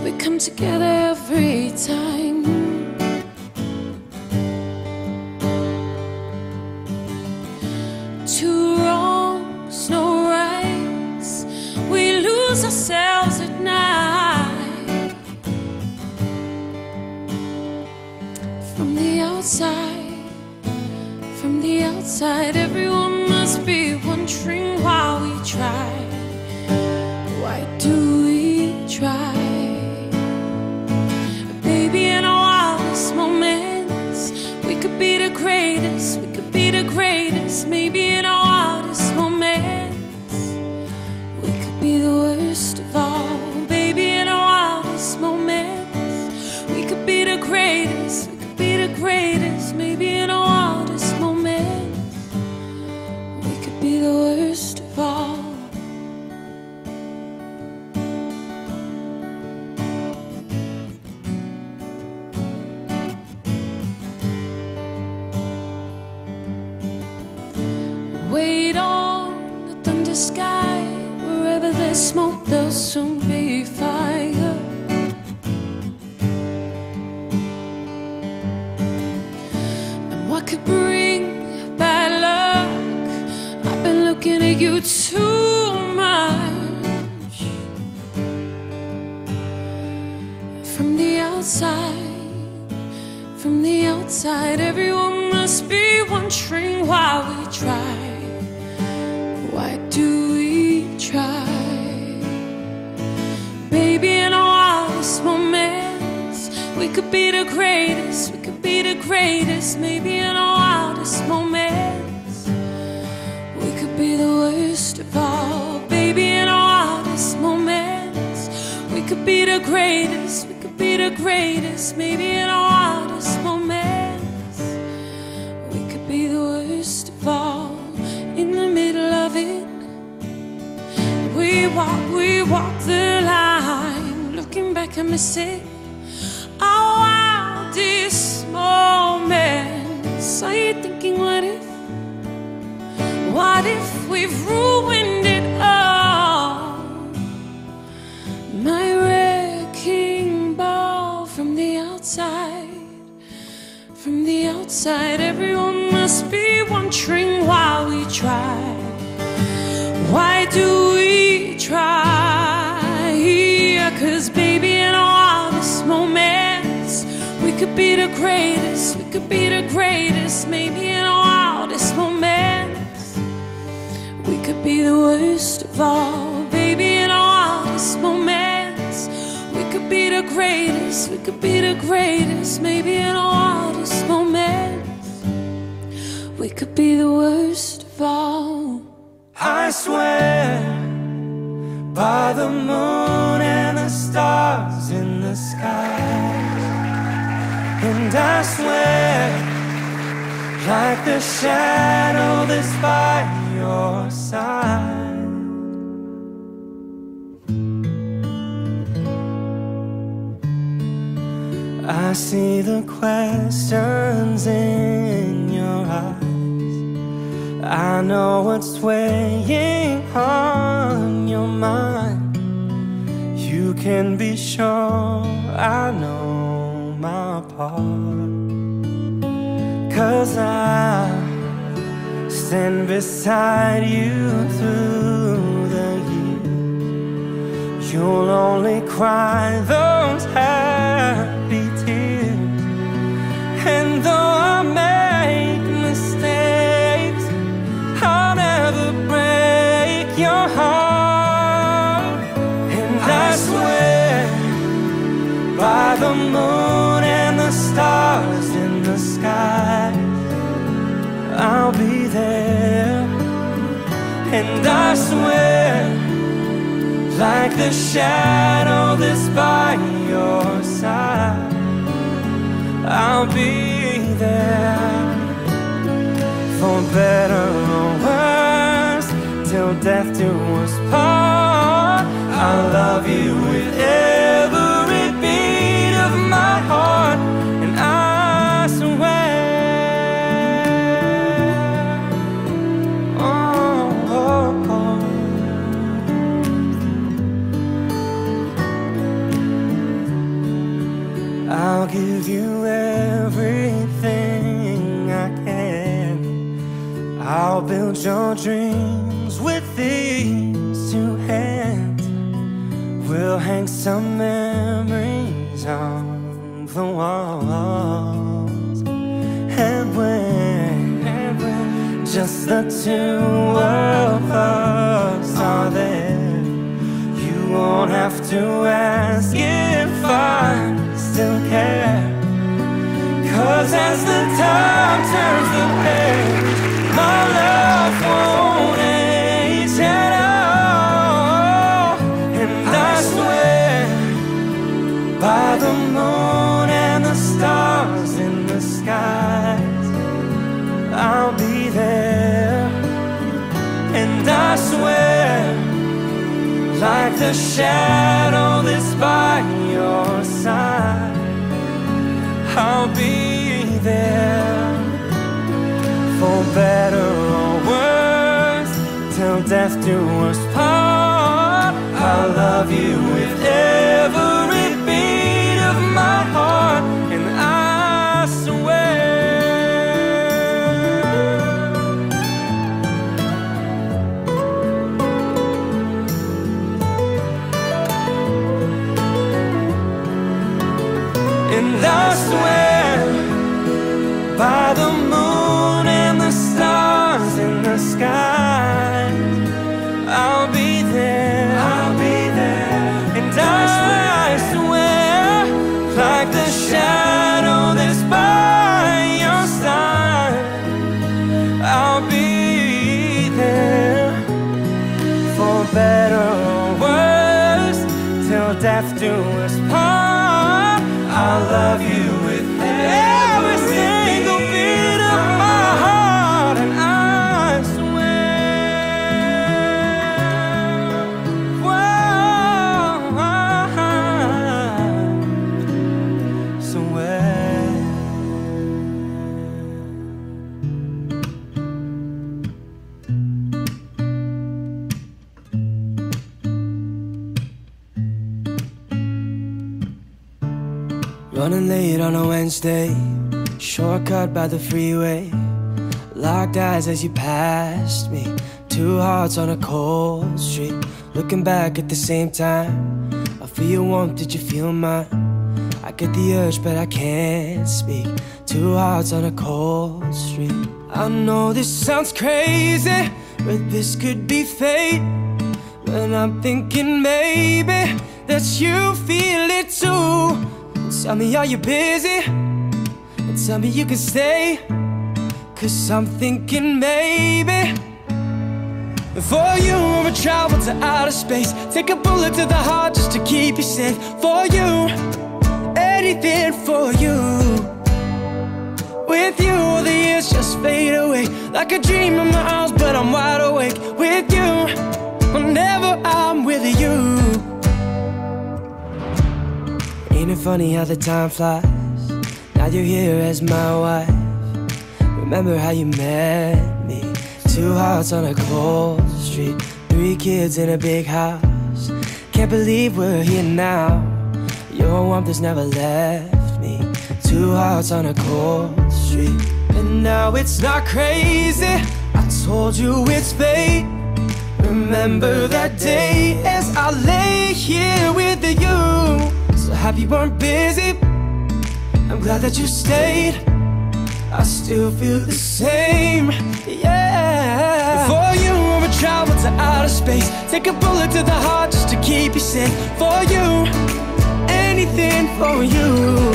we come together every time. Two wrongs, no rights, we lose ourselves at night. From the outside, everyone must be wondering why we try. Why do we try? Baby, in our wildest moments, we could be the greatest, we could be the greatest. Maybe in our wildest moments, we could be the worst of all. Baby, in our wildest moments, we could be the greatest, we could be the greatest. Maybe in our wildest moments, we could be the worst of all. Wait on the thunder sky, wherever there's smoke there'll soon be fire. And what could bring bad luck? I've been looking at you too much. From the outside, everyone must be wondering why we try. Why do we try? Baby, in our wildest moments, we could be the greatest, we could be the greatest. Maybe in our wildest moments, we could be the worst of all. Baby, in our wildest moments, we could be the greatest, we could be the greatest. Maybe in our wildest moments, we could be the worst of all. In the middle of it, we walk the line. Looking back, I miss it. Our wildest moments. Are you thinking, what if? What if we've ruined it all? My wrecking ball. From the outside, everyone must be wondering why we try. Why do we try? 'Cause baby, in our wildest moments, we could be the greatest, we could be the greatest. Maybe in our wildest moments, we could be the worst of all. Baby, in our wildest moments, we could be the greatest, we could be the greatest. Maybe in our wildest moments, we could be the worst of all. I swear by the moon and the stars in the sky, and I swear like the shadow that's by your side. I see the questions in your eyes. I know what's weighing on your mind. You can be sure I know my part, 'cause I stand beside you through the years. You'll only cry those happy tears, and though I make mistakes, I'll never break your heart. And I swear by the moon and the stars in the sky, I'll be there. And I swear like the shadow that's by your side, I'll be there. For better or worse, till death do us part. I love you with every beat of my heart, and I swear, oh, oh, oh. I'll give you everything I can. I'll build your dreams with these two hands. We'll hang some memories on the walls. And when just the two of us are there, you won't have to ask if I still care. 'Cause as the time turns the page, my love won't age at all. And I swear, by the moon and the stars in the skies, I'll be there. And I swear, like the shadow that's by your side, I'll be there. For better or worse, till death do us part. I'll love you with every beat of my heart. And I swear, and I swear, by the moon and the stars in the sky, I'll be there, I'll be there. And I swear, like the shadow that's by your side, I'll be there. For better or worse, till death do us part, I'll love you with every single beat of my heart. And I swear, whoa, swear. Running late on a Wednesday, shortcut by the freeway. Locked eyes as you passed me, two hearts on a cold street. Looking back at the same time, I feel your warmth, did you feel mine? I get the urge but I can't speak, two hearts on a cold street. I know this sounds crazy, but this could be fate. When I'm thinking maybe that you feel it too. Tell me, are you busy? And tell me you can stay, 'cause I'm thinking maybe for you I would travel to outer space, take a bullet to the heart just to keep you safe. For you, anything for you. With you, all the years just fade away, like a dream in my arms, but I'm wide awake. With you, whenever I'm with you. Ain't it funny how the time flies? Now you're here as my wife. Remember how you met me? Two hearts on a cold street, 3 kids in a big house. Can't believe we're here now. Your warmth has never left me. Two hearts on a cold street. And now it's not crazy, I told you it's fate. Remember that day as I lay here with you. So happy you weren't busy, I'm glad that you stayed. I still feel the same, yeah. For you, I would travel to outer space, take a bullet to the heart just to keep you safe. For you, anything for you.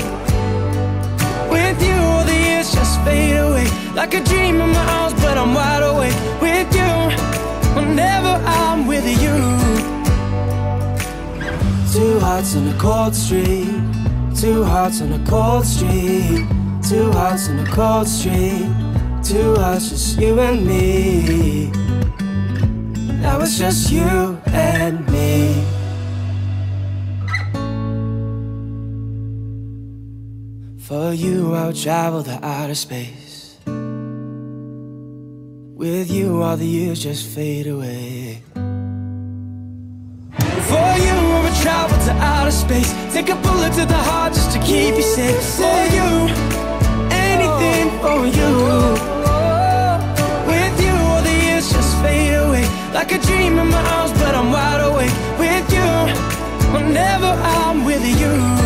With you, all the years just fade away, like a dream in my arms, but I'm wide awake. With you, whenever I'm with you. Two hearts on a cold street, two hearts on a cold street, two hearts on a cold street, two hearts, just you and me. Now it's just you and me. For you, I'll travel to outer space. With you, all the years just fade away. For you, I would travel to outer space. space. Take a bullet to the heart just to keep you safe. For you, anything for you. With you, all the years just fade away. Like a dream in my arms, but I'm wide awake. With you, whenever I'm with you.